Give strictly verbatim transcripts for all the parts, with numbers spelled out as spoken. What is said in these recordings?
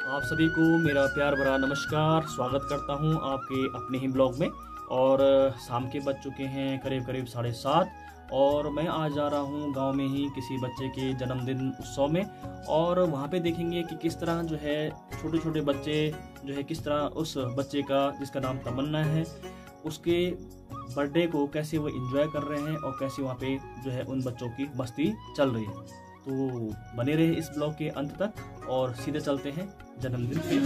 आप सभी को मेरा प्यार भरा नमस्कार। स्वागत करता हूं आपके अपने ही ब्लॉग में। और शाम के बज चुके हैं करीब करीब साढ़े सात और मैं आज जा रहा हूं गांव में ही किसी बच्चे के जन्मदिन उत्सव में। और वहां पे देखेंगे कि किस तरह जो है छोटे छोटे बच्चे जो है किस तरह उस बच्चे का जिसका नाम तमन्ना है उसके बर्थडे को कैसे वो एंजॉय कर रहे हैं और कैसे वहाँ पे जो है उन बच्चों की मस्ती चल रही है। तो बने रहे इस ब्लॉग के अंत तक और सीधे चलते हैं जन्मदिन पे।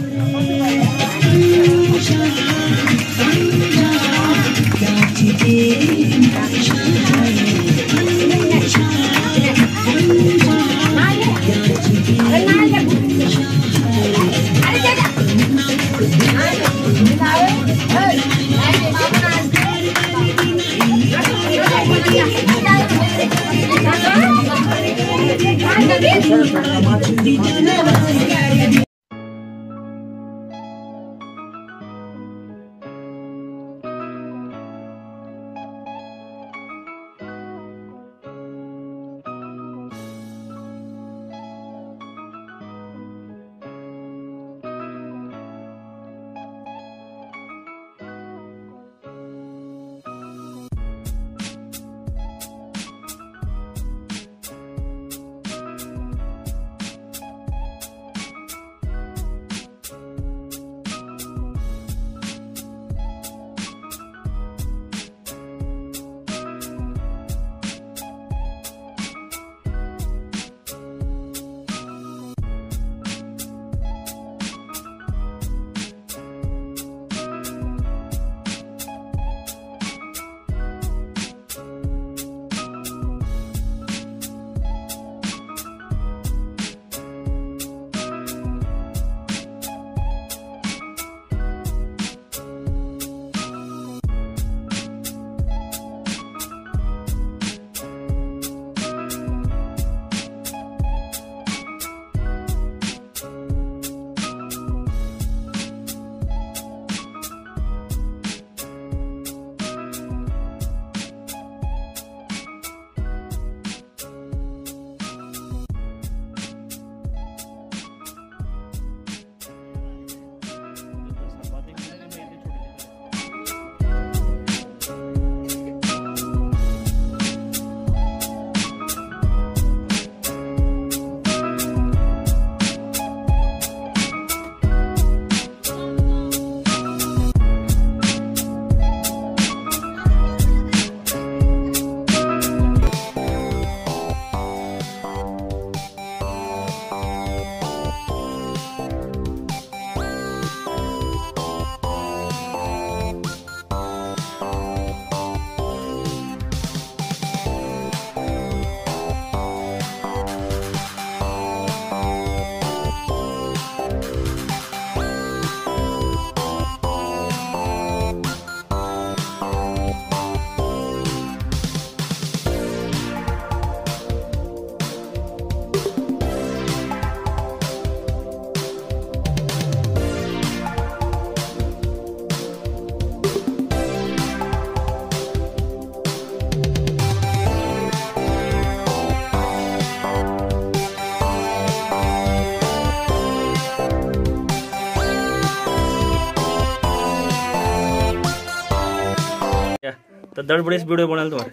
तो दर्द बड़े वीडियो बना तुम्हारे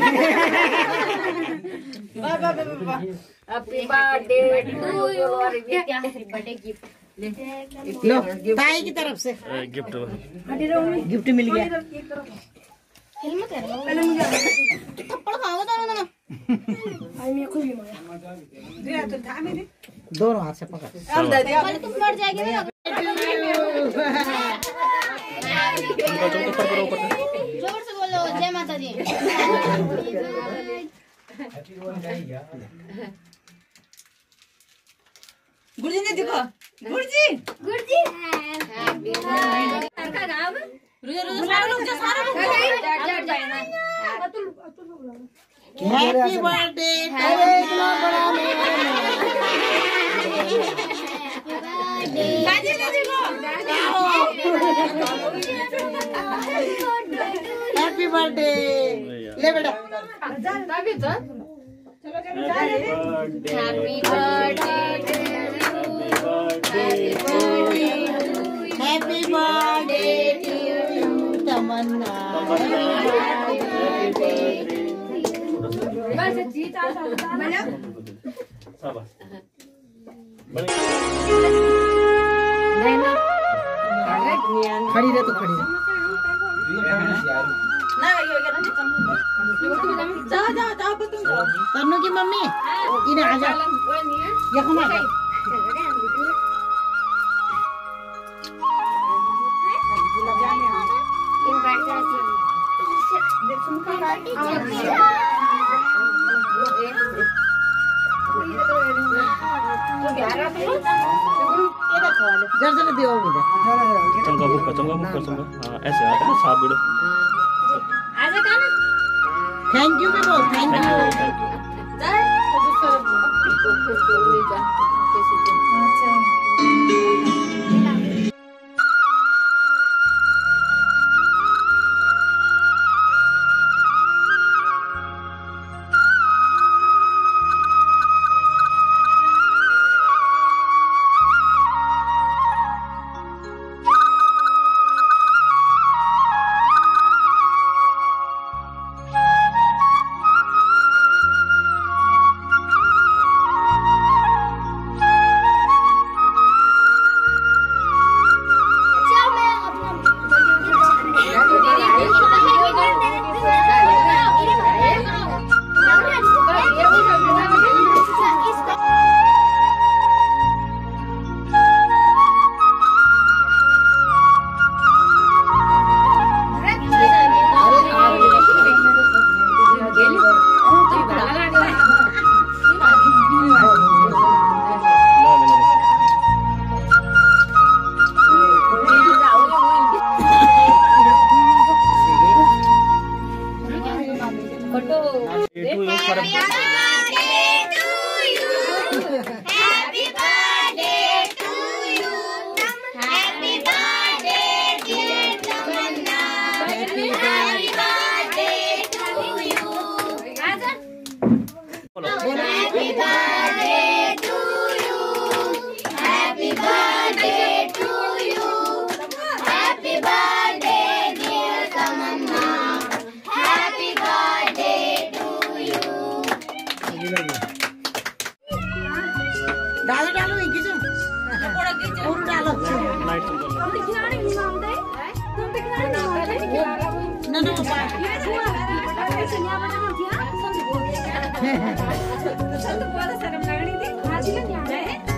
हैप्पी बर्थडे टू यू और क्या बर्थडे गिफ्ट लो ताई की तरफ से गिफ्ट गिफ्ट मिल गया। हेलमेट है पहले मुझे थप्पड़ खाओ तो ना आई मेरे को भी मारा दे तो था मेरे दोनों हाथ से पकड़ अब दे दिया पहले तुम मर जाएगी ना जोर से बोलो जय माता दी। गुरुजी ने देखो गुरुजी गुरुजी हैप्पी बर्थडे का गाव रुको रुको सारे लोग जो सारे लोग अतुल अतुल हैप्पी बर्थडे अरे इतना बड़ा गाजी ने देखो हैप्पी बर्थडे ले बेटा तभी तो चलो चलो happy birthday happy birthday Tamanna खड़ी रहे तो खड़ी रहे जाओ जाओ जाओ तुम जाओ तन्नू की मम्मी इन्हें आ जाओ यहाँ आ जाओ जरा जरा दियो मुझे चमका बुक्का चमका बुक्का चमका हाँ ऐसे आता है साफ वीडियो आजा काना थैंक यू भी बोल थैंक यू थैंक यू डालो डालो एक ही पूरा डालो ना ना